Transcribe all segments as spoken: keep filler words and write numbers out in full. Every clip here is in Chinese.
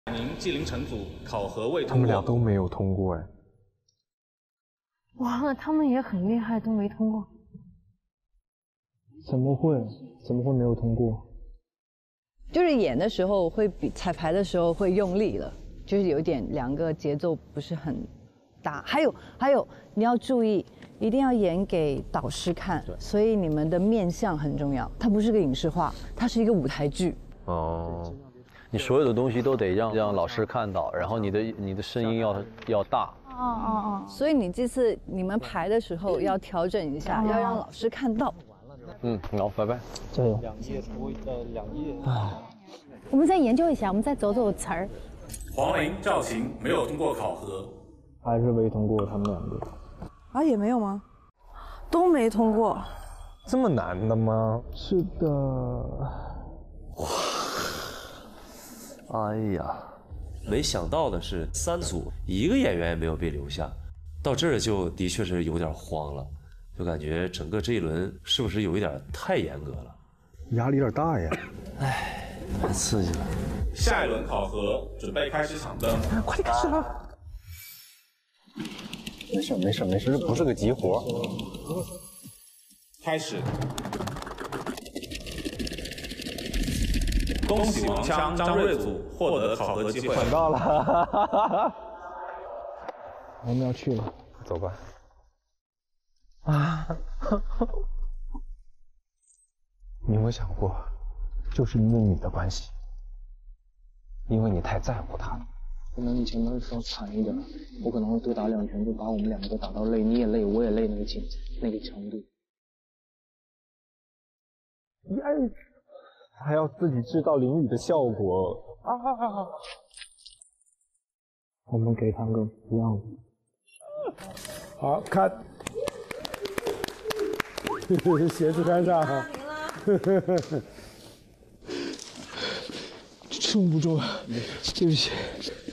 宁、纪凌尘组考核未通过。 他们俩都没有通过哎。 完了，他们也很厉害，都没通过。 怎么会？怎么会没有通过？ 就是演的时候会比彩排的时候会用力了，就是有点两个节奏不是很搭。还有还有，你要注意，一定要演给导师看，所以你们的面相很重要。它不是个影视化，它是一个舞台剧。 哦。你所有的东西都得让让老师看到，然后你的你的声音要要大。 哦哦哦。所以你这次你们排的时候要调整一下，要让老师看到。 嗯，好，拜拜， 加油。 两页多呃两页。 我们再研究一下，我们再走走词儿。 黄龄、赵晴没有通过考核， 还是没通过他们两个。 啊，也没有吗？都没通过。 这么难的吗？是的。 哇。哎呀，没想到的是，三组一个演员也没有被留下，到这儿就的确是有点慌了，就感觉整个这一轮是不是有一点太严格了？ 压力有点大呀。 哎，太刺激了。 下一轮考核准备开始抢灯， 快点开始了。没事没事没事，这不是个急活。 开始。恭喜王锵、张睿组获得考核机会。 抢到了，我们要去了，走吧。啊，你有没有想过，就是因为你的关系，因为你太在乎他了。 可能你前面说惨一点，我可能会多打两拳，就把我们两个打到累，你也累，我也累那个情那个程度。 哎。还要自己制造淋雨的效果啊！我们给他个一样的。好，看，鞋子穿上。撑不住了，对不起。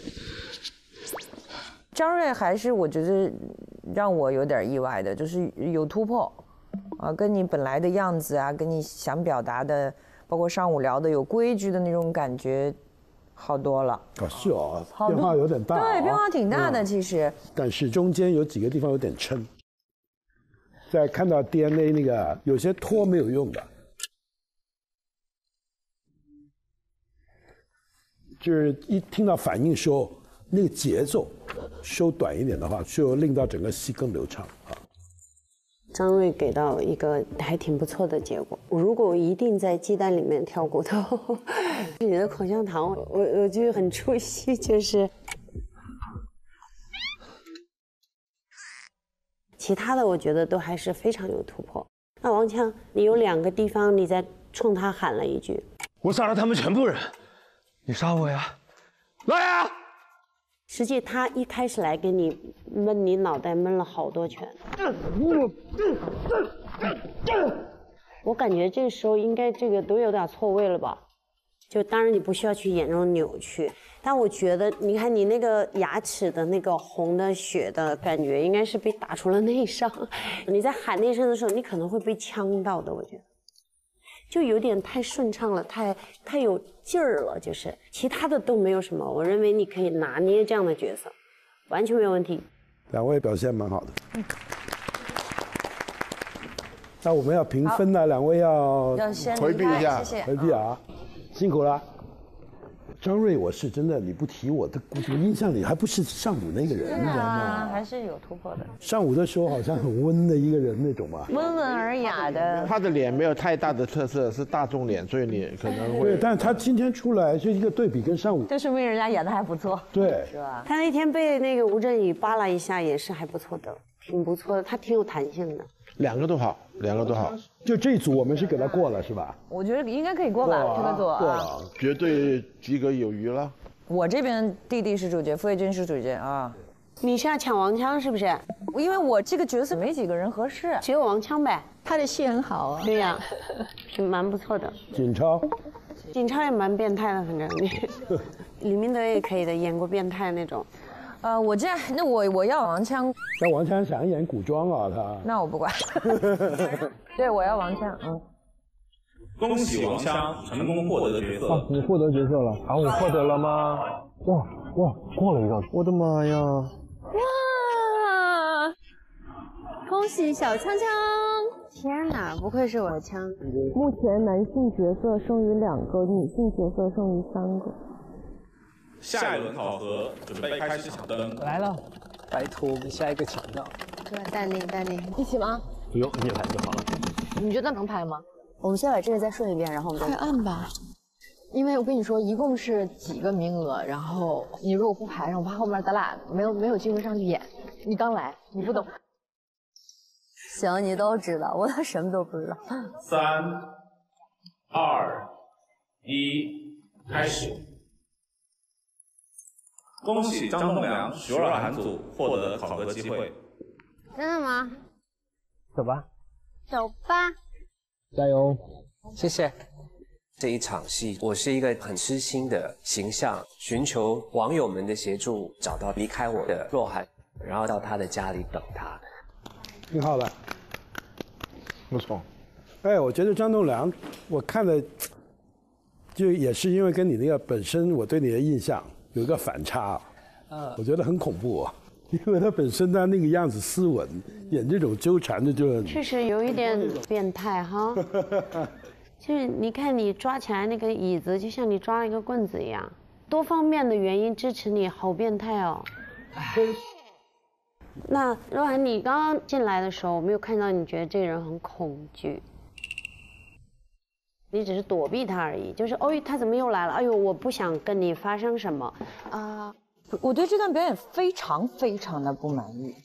张睿还是我觉得让我有点意外的，就是有突破啊，跟你本来的样子啊，跟你想表达的。包括上午聊的有规矩的那种感觉，好多了。 啊，是哦，变化有点大、啊。 对，变化挺大的、嗯、其实。 但是中间有几个地方有点撑。在看到 D N A 那个，有些拖没有用的，就是一听到反应时候，那个节奏收短一点的话，就令到整个戏更流畅啊。 张睿给到一个还挺不错的结果。如果我一定在鸡蛋里面挑骨头，你的口香糖，我我就很出戏，就是其他的我觉得都还是非常有突破。那王锵，你有两个地方你在冲他喊了一句：“ 我杀了他们全部人，你杀我呀，来呀！” 实际他一开始来给你闷你脑袋闷了好多拳，我感觉这个时候应该这个都有点错位了吧？就当然你不需要去演那种扭曲，但我觉得你看你那个牙齿的那个红的血的感觉，应该是被打出了内伤。你在喊那声的时候，你可能会被呛到的，我觉得。就有点太顺畅了，太太有劲儿了，就是其他的都没有什么。我认为你可以拿捏这样的角色，完全没有问题。 两位表现蛮好的。嗯、那我们要评分呢，两位要回避一下， 谢谢回避啊，辛苦了。张睿，我是真的，你不提我的，我印象里还不是上午那个人，你知道吗？ 还是有突破的。 上午的时候好像很温的一个人那种嘛， 温文尔雅的。 他的脸没有太大的特色，是大众脸，所以你可能会。 对，但是他今天出来是一个对比，跟上午。 这说明人家演的还不错。 对， 是吧？他那天被那个吴镇宇扒拉一下，也是还不错的，挺不错的，他挺有弹性的。 两个都好，两个都好。 就这一组我们是给他过了是吧？ 我觉得应该可以过吧，这个组过了， 绝对及格有余了。 我这边弟弟是主角，傅卫军是主角啊。 你是要抢王锵是不是？ 因为我这个角色没几个人合适， 只有王锵呗。 他的戏很好啊。 对呀、啊，是蛮不错的。 景超， 景超也蛮变态的，反正李明德也可以的，演过变态那种。 呃，我这样，那我我要王锵。 但王锵想演古装啊，他。 那我不管。对，我要王锵，嗯。 恭喜王锵成功获得角色。 啊，你获得角色了。啊，我获得了吗？ 哇哇，过了一个！我的妈呀！ 哇！恭喜小锵锵！天哪，不愧是我的枪。目前男性角色胜于两个，女性角色胜于三个。 下一轮考核准备开始抢灯。 来了，拜托我们下一个抢到。 对，带领带领，一起吗？ 不用，你来就好了。 你觉得能排吗？我们先把这个再顺一遍，然后我们再快按吧。因为我跟你说，一共是几个名额，然后你如果不排上，我怕后面咱俩没有没有机会上去演。你刚来，你不懂。行，你都知道，我倒什么都不知道。 三、二、一，开始。恭喜张栋梁、徐若涵组获得考核机会。 真的吗？ 走吧。 走吧。 加油！ 谢谢。这一场戏，我是一个很痴心的形象，寻求网友们的协助，找到离开我的若涵，然后到他的家里等他。 挺好的， 不错。 哎，我觉得张栋梁，我看了，就也是因为跟你那个本身我对你的印象有一个反差，嗯，我觉得很恐怖啊，因为他本身他那个样子斯文，演这种纠缠的就确实有一点变态哈。就是你看你抓起来那个椅子，就像你抓了一个棍子一样，多方面的原因支持你，好变态哦。那若涵，你刚刚进来的时候，我没有看到你觉得这个人很恐惧，你只是躲避他而已，就是哦，他怎么又来了？哎呦，我不想跟你发生什么啊。我对这段表演非常非常的不满意。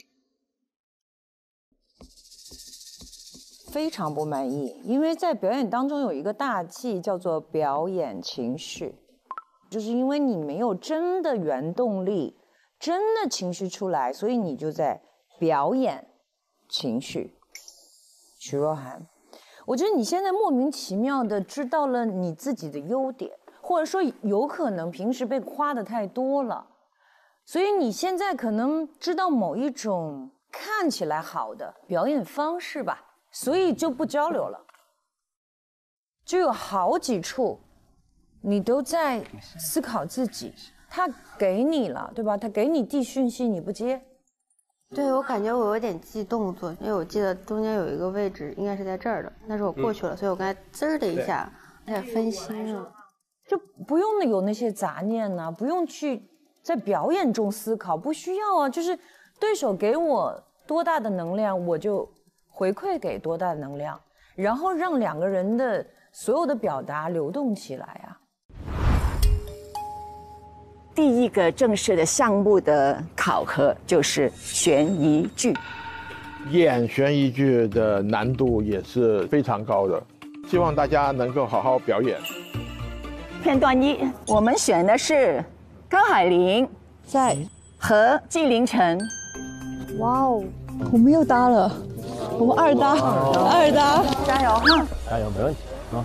非常不满意，因为在表演当中有一个大忌叫做表演情绪，就是因为你没有真的原动力，真的情绪出来，所以你就在表演情绪。徐若涵，我觉得你现在莫名其妙的知道了你自己的优点，或者说有可能平时被夸的太多了，所以你现在可能知道某一种看起来好的表演方式吧。所以就不交流了，就有好几处，你都在思考自己。他给你了，对吧？他给你递讯息，你不接。 对，我感觉我有点记动作，因为我记得中间有一个位置应该是在这儿的，但是我过去了，嗯、所以我刚才滋儿的一下，有点分心了。 就不用有那些杂念呢、啊，不用去在表演中思考，不需要啊。就是对手给我多大的能量，我就回馈给多大的能量，然后让两个人的所有的表达流动起来啊。 第一个正式的项目的考核就是悬疑剧， 演悬疑剧的难度也是非常高的，希望大家能够好好表演。 片段一，我们选的是高海玲在和纪凌尘。 哇哦， 我们又搭了。我们二搭，二搭， 加油哈！ 加油，没问题啊！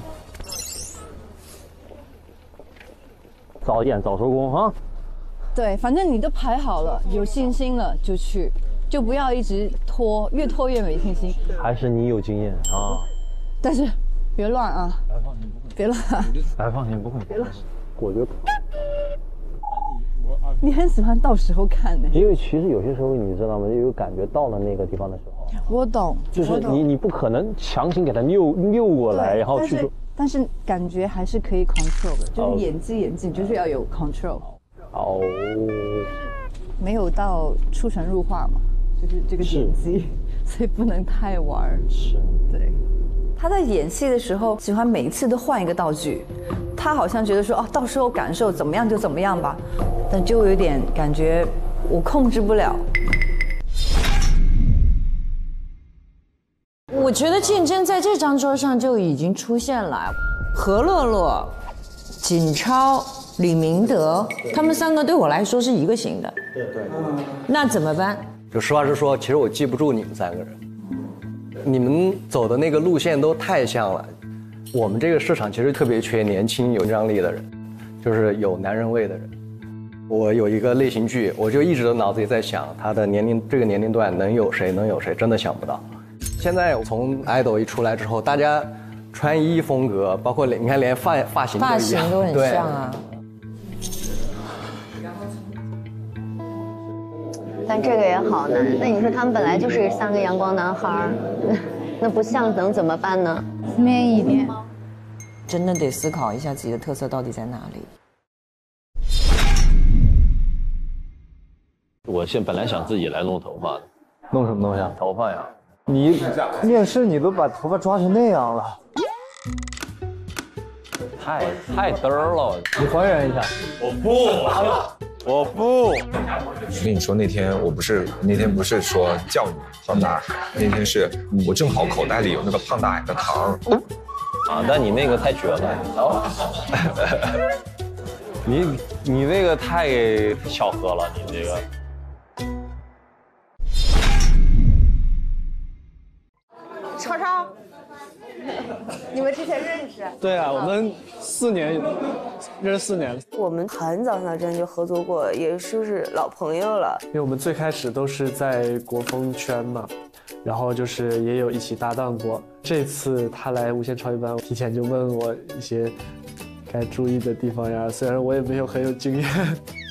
早演早收工哈。 对，反正你都排好了，有信心了就去，就不要一直拖，越拖越没信心。 还是你有经验啊！ 但是别乱啊！别乱！ 来放心，不会。 别乱！ 我觉得。 你很喜欢到时候看的， 因为其实有些时候你知道吗？有感觉到了那个地方的时候， 我懂， 就是你你不可能强行给他溜溜过来，然后去做。 但是感觉还是可以 control 的，就是演技演技就是要有 control。 哦， 没有到出神入化嘛，就是这个演技，所以不能太玩。 是， 对。他在演戏的时候，喜欢每一次都换一个道具。他好像觉得说，哦，到时候感受怎么样就怎么样吧，但就有点感觉我控制不了。 我觉得竞争在这张桌上就已经出现了，何洛洛、景超、李明德，他们三个对我来说是一个型的。 对对。 那怎么办？ 就实话实说，其实我记不住你们三个人。你们走的那个路线都太像了。我们这个市场其实特别缺年轻有张力的人，就是有男人味的人。我有一个类型剧，我就一直脑子里在想，他的年龄这个年龄段能有谁？能有谁？真的想不到。现在从idol一出来之后，大家穿衣风格，包括你看连发发型都一样， 发型都很像啊。 但这个也好难。那你说他们本来就是三个阳光男孩，那不像能怎么办呢？ man 一点， 真的得思考一下自己的特色到底在哪里。 我现本来想自己来弄头发的， 弄什么东西啊？ 头发呀。 你面试你都把头发抓成那样了， 太太嘚儿了。 你还原一下。 我不，我不。 我跟你说，那天我不是那天不是说叫你胖大海，那天是我正好口袋里有那个胖大海的糖。 啊，但你那个太绝了。哦、你你那个太巧合了，你这个。 超超，你们之前认识？ 对啊，我们四年认识四年。 我们很早很早之前就合作过，也就是老朋友了。 因为我们最开始都是在国风圈嘛，然后就是也有一起搭档过。这次他来无限超一班，提前就问我一些该注意的地方呀，虽然我也没有很有经验。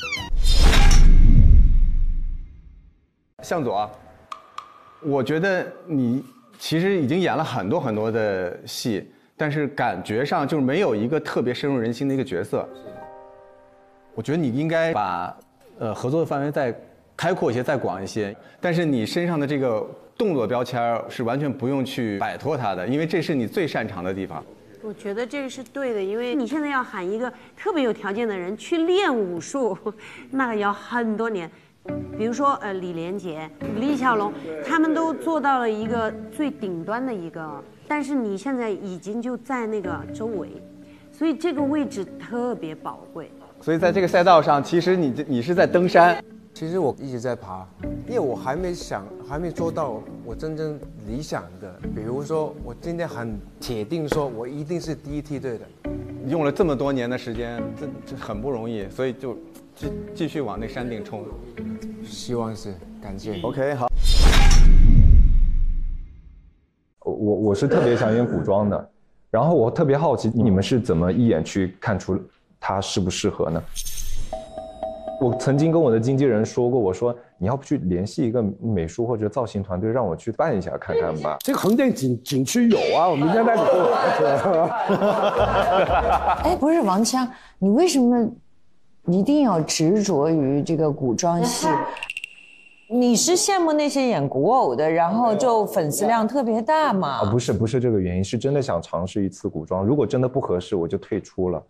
向佐，我觉得你。 其实已经演了很多很多的戏，但是感觉上就是没有一个特别深入人心的一个角色。我觉得你应该把呃合作的范围再开阔一些，再广一些。但是你身上的这个动作标签是完全不用去摆脱它的，因为这是你最擅长的地方。 我觉得这个是对的，因为你现在要喊一个特别有条件的人去练武术，那要很多年。 比如说，呃，李连杰、李小龙，他们都做到了一个最顶端的一个，但是你现在已经就在那个周围，所以这个位置特别宝贵。 所以在这个赛道上，其实你你是在登山。 其实我一直在爬，因为我还没想，还没做到我真正理想的。比如说，我今天很铁定说，我一定是第一梯队的。 用了这么多年的时间，这这很不容易，所以就继继续往那山顶冲。 希望是，感谢。 OK， 好。 我我是特别想演古装的，然后我特别好奇你们是怎么一眼去看出他适不适合呢？我曾经跟我的经纪人说过，我说你要不去联系一个美术或者造型团队，让我去办一下看看吧。 这个横店景景区有啊，我们家那里。 哎，不是王锵，你为什么？ 一定要执着于这个古装戏，你是羡慕那些演古偶的，然后就粉丝量特别大嘛？ 啊，不是，不是这个原因，是真的想尝试一次古装。如果真的不合适，我就退出了。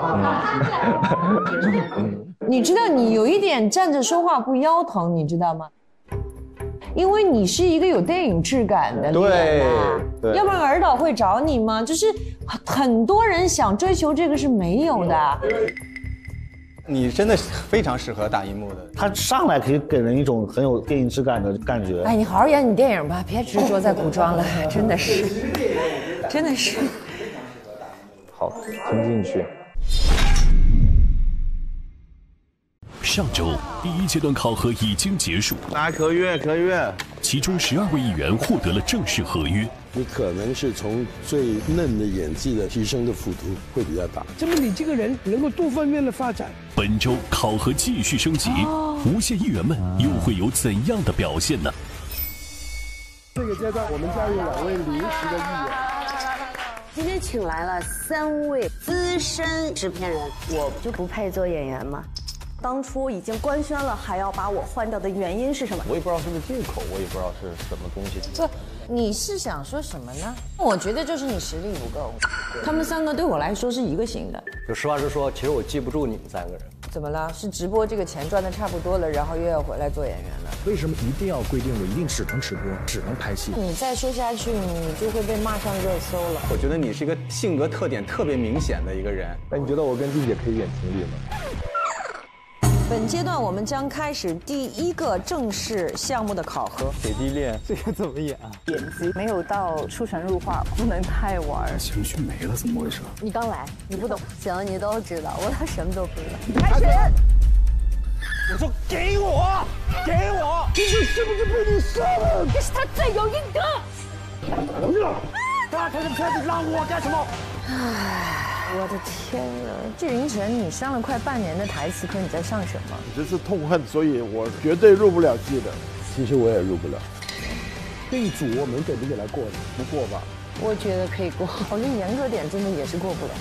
嗯、你知道，你有一点站着说话不腰疼，你知道吗？因为你是一个有电影质感的脸啊，对，要不然尔导会找你吗？就是很多人想追求这个是没有的。 你真的非常适合大荧幕的， 他上来可以给人一种很有电影质感的感觉。 哎，你好好演你电影吧，别执着在古装了，真的是，真的是。 好，听进去。 上周第一阶段考核已经结束， 来可约可约， 其中十二位议员获得了正式合约。 你可能是从最嫩的演技的提升的幅度会比较大， 证明你这个人能够多方面的发展。 本周考核继续升级，哦、无限议员们又会有怎样的表现呢？ 这个阶段，我们家有两位临时的议员。 今天请来了三位资深制片人， 我就不配做演员吗？ 当初已经官宣了，还要把我换掉的原因是什么？ 我也不知道是不是进口，我也不知道是什么东西。 不，你是想说什么呢？我觉得就是你实力不够。他们三个对我来说是一个型的。 就实话实说，其实我记不住你们三个人。 怎么了？是直播这个钱赚的差不多了，然后又要回来做演员了？ 为什么一定要规定我一定只能直播，只能拍戏？ 你再说下去，你就会被骂上热搜了。 我觉得你是一个性格特点特别明显的一个人。 那你觉得我跟丽姐可以演情侣吗？ 本阶段我们将开始第一个正式项目的考核。 姐弟恋，这个怎么演啊？ 演技没有到出神入化，不能太玩。 情绪没了，怎么回事？ 你刚来，你不懂。行，你都知道，我他什么都不知道。 开始！我说给我，给我！这是是不是被你杀了？ 这是他罪有应得。 他开的片子让我干什么？ 唉。 我的天哪，纪凌尘，你上了快半年的台词课，你在上什么？ 这是痛恨，所以我绝对入不了戏的。 其实我也入不了。 这一组我们给不给他过呢？不过吧？ 我觉得可以过，我觉得严格点真的也是过不了。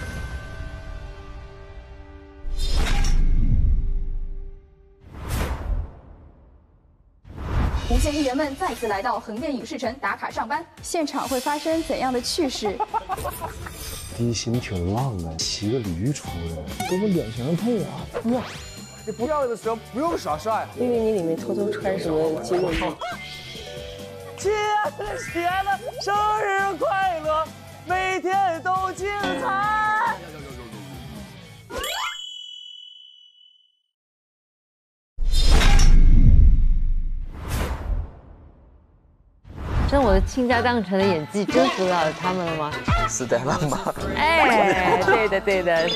无线艺人们再次来到横店影视城打卡上班，现场会发生怎样的趣事？ 地形挺浪的，骑个驴出来， 多么脸型配啊！ 哇，你不要的时候不用耍帅， 因为你里面偷偷穿什么肌肉套。 亲爱的，亲爱的，生日快乐，每天都精彩。 真我的倾家荡产的演技征服了他们了吗？ 是的，浪吧。 哎，对的对的，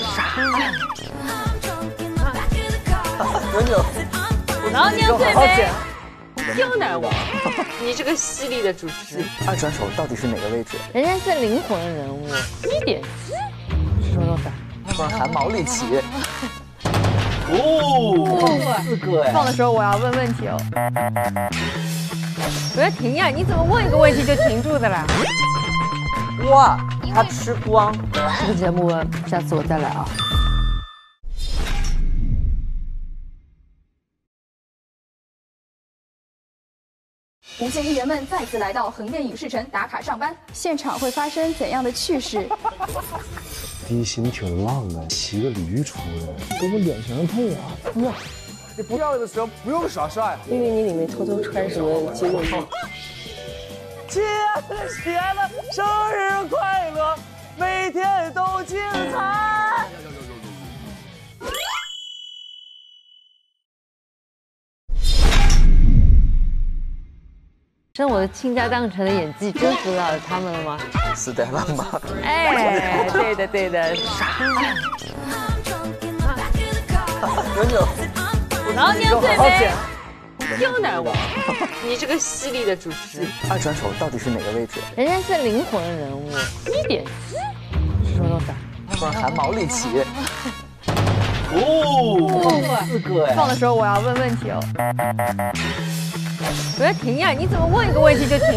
牛牛， 老娘最美，丢哪我？你这个犀利的主持， 二转手到底是哪个位置？ 人家是灵魂人物，一点是什么东西？ 突然汗毛立起。 哦， 四个哎！ 放的时候我要问问题哦。 我要停呀！你怎么问一个问题就停住的啦？ 哇，他吃光！ 这个节目下次我再来啊。 无线艺人们再次来到横店影视城打卡上班，现场会发生怎样的趣事？ 地形挺浪的，骑个驴出来， 多么脸型配啊！哇， 你不要的时候不用耍帅， 因为你里面偷偷穿什么肌肉套。 亲爱的，亲爱的，生日快乐，每天都精彩。 真我的倾家荡产的演技征服了他们了吗？ 是的，浪吧。 哎，对的对的， 牛牛， 老娘最美，丢哪我？你这个犀利的主持， 二转手到底是哪个位置？ 人家是灵魂人物，一点是什么东西？ 突然汗毛立起。 哦， 四个哎！ 放的时候我要问问题哦。 我要停呀！你怎么问一个问题就停？